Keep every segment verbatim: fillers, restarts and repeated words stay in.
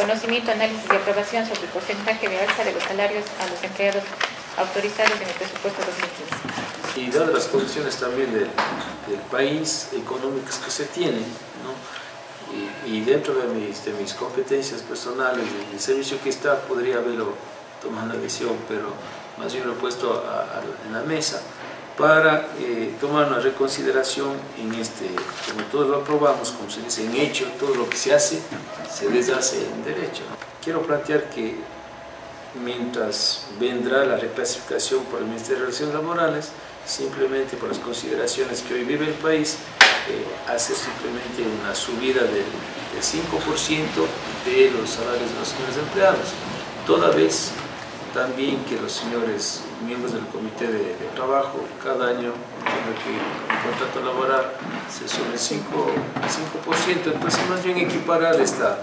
conocimiento, análisis y aprobación sobre el porcentaje de alza de los salarios a los empleados autorizados en el presupuesto dos mil quince. Y dadas las condiciones también del, del país, económicas que se tienen, ¿no? y, y dentro de mis, de mis competencias personales, del servicio que está, podría haberlo tomado una decisión, pero más bien lo he puesto a, a, en la mesa para eh, tomar una reconsideración en este, como todos lo aprobamos, como se dice, en hecho, todo lo que se hace, se deshace en derecho, ¿no? Quiero plantear que mientras vendrá la reclasificación por el Ministerio de Relaciones Laborales, simplemente por las consideraciones que hoy vive el país, eh, hace simplemente una subida del, del cinco por ciento de los salarios de los señores empleados, toda vez también que los señores miembros del Comité de, de Trabajo cada año entiendo que el contrato laboral se sube el cinco por ciento, entonces más bien equiparar esta,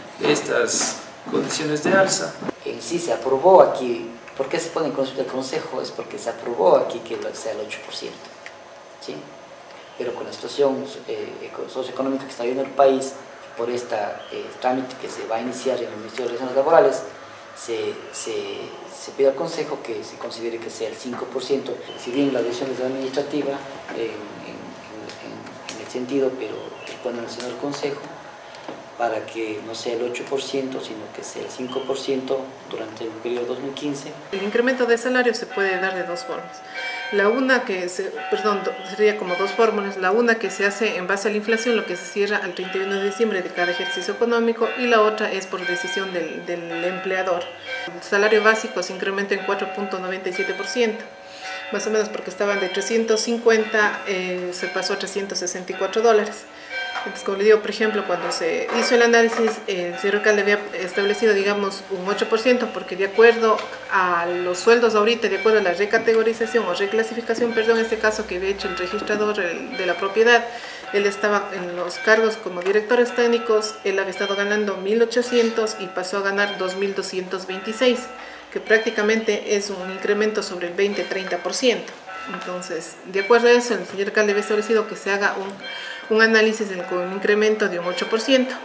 estas condiciones de alza. En sí se aprobó aquí, ¿por qué se pone en consulta del Consejo? Es porque se aprobó aquí que sea el ocho por ciento, ¿sí? Pero con la situación eh, socioeconómica que está viviendo el país, por este eh, trámite que se va a iniciar en el Ministerio de Relaciones Laborales, se, se, se pide al Consejo que se considere que sea el cinco por ciento, si bien la decisión es administrativa eh, en, en, en el sentido, pero pone el señor Consejo, para que no sea el ocho por ciento, sino que sea el cinco por ciento durante el periodo dos mil quince. El incremento de salario se puede dar de dos formas. La una que se, perdón, sería como dos fórmulas, la una que se hace en base a la inflación, lo que se cierra al treinta y uno de diciembre de cada ejercicio económico, y la otra es por decisión del, del empleador. El salario básico se incrementa en cuatro punto noventa y siete por ciento. Más o menos porque estaban de trescientos cincuenta, eh, se pasó a trescientos sesenta y cuatro dólares. Entonces, como le digo, por ejemplo, cuando se hizo el análisis, el señor alcalde había establecido, digamos, un ocho por ciento, porque de acuerdo a los sueldos ahorita, de acuerdo a la recategorización o reclasificación, perdón, en este caso que había hecho el registrador de la propiedad, él estaba en los cargos como directores técnicos, él había estado ganando mil ochocientos y pasó a ganar dos mil doscientos veintiséis, que prácticamente es un incremento sobre el veinte a treinta por ciento. Entonces, de acuerdo a eso, el señor alcalde había establecido que se haga un, un análisis con un incremento de un ocho por ciento.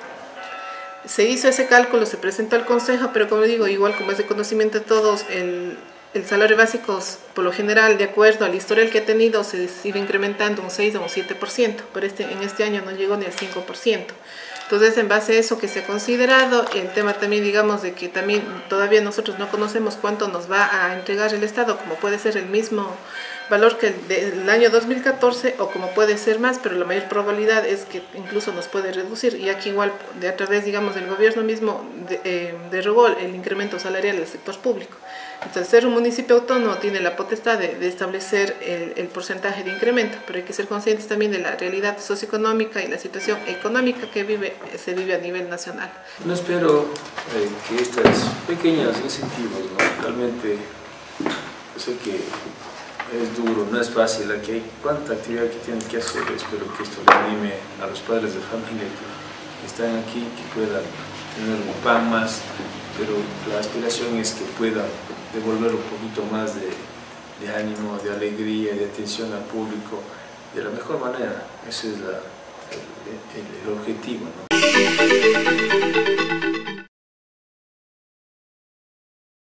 Se hizo ese cálculo, se presentó al Consejo, pero como digo, igual como es de conocimiento de todos, el, el salario básico, por lo general, de acuerdo al historial que ha tenido, se sigue incrementando un seis o un siete por ciento, pero este, en este año no llegó ni al cinco por ciento. Entonces, en base a eso que se ha considerado, el tema también, digamos, de que también todavía nosotros no conocemos cuánto nos va a entregar el Estado, como puede ser el mismo valor que el del año dos mil catorce o como puede ser más, pero la mayor probabilidad es que incluso nos puede reducir, y aquí igual de a través, digamos, del gobierno mismo de, eh, derogó el incremento salarial del sector público. Entonces, ser un municipio autónomo tiene la potestad de, de establecer el, el porcentaje de incremento, pero hay que ser conscientes también de la realidad socioeconómica y la situación económica que vive, se vive a nivel nacional. No espero eh, que estas pequeñas incentivos, ¿no? Realmente sé que es duro, no es fácil, aquí hay cuánta actividad que tienen que hacer. Espero que esto le anime a los padres de familia que están aquí, que puedan tener un pan más, pero la aspiración es que puedan devolver un poquito más de, de ánimo, de alegría, de atención al público de la mejor manera. Ese es la, el, el, el objetivo, ¿no?